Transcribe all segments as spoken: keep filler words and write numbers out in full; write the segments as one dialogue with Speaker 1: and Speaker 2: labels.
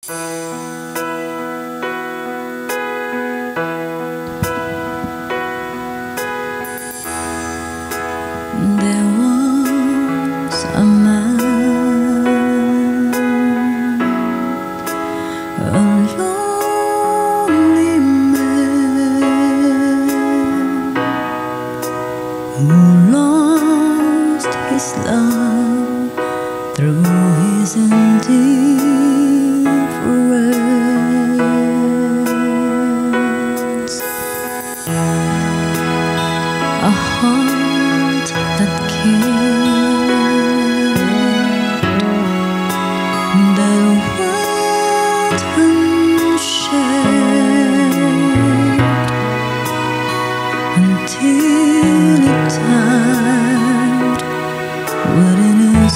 Speaker 1: There was a man, a lonely man, who lost his love through his indifference. A heart that cared, that went unshared until it died within his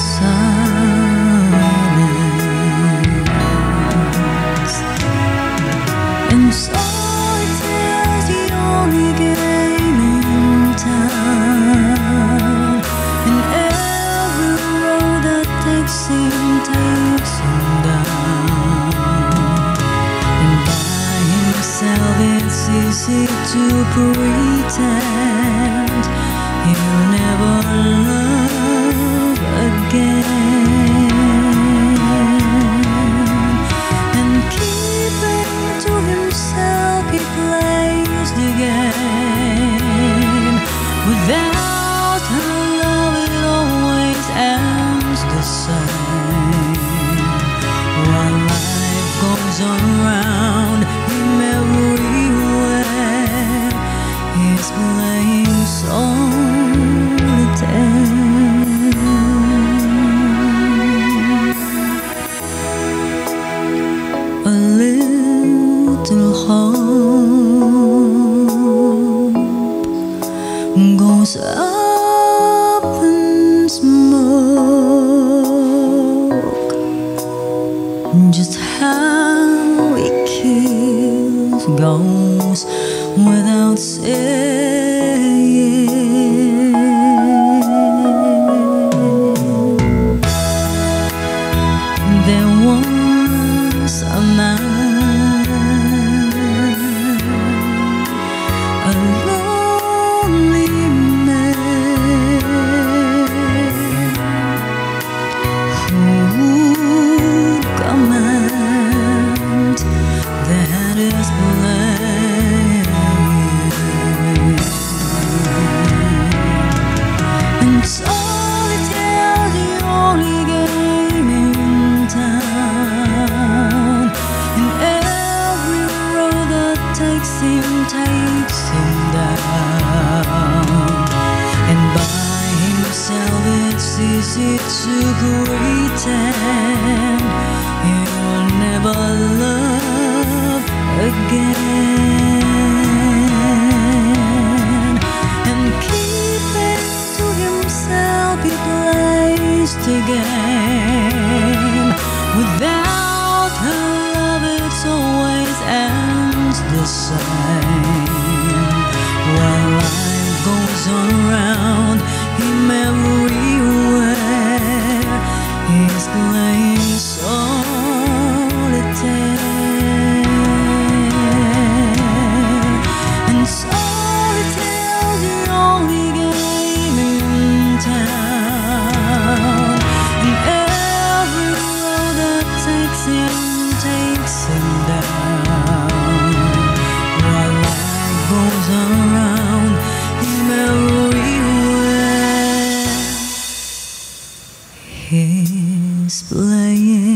Speaker 1: silence. And solitaire's the only game in town, and every road that takes him takes him down. And by himself it's easy to pretend he'll never love again. And keeping to himself he plays the game. Without her love it always ends the same. While life goes on round him everywhere, he's playing solitaire. A little hope goes up in smoke. Just how it kills goes without saying. There was a man, a lonely man, who would command that is playing. And solitaire's the only game in town, and every road that takes him takes him down. And by himself it's easy to pretend he'll never love again. And keeping to himself he plays the game. Without her love it always ends the same. While life goes on around him everywhere, he's playing solitaire. And solitaire's the only game in town, and every road that takes him takes him down. While life goes on around him everywhere, he's playing